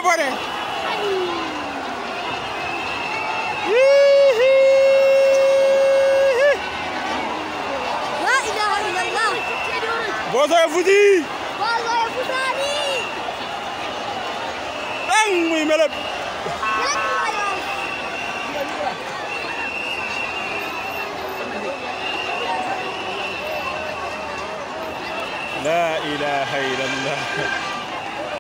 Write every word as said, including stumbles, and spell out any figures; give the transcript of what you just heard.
abonné. La ilaha illallah. Bozo ya futi. Bozo ya futani. Ang muy melep. La ilaha illallah.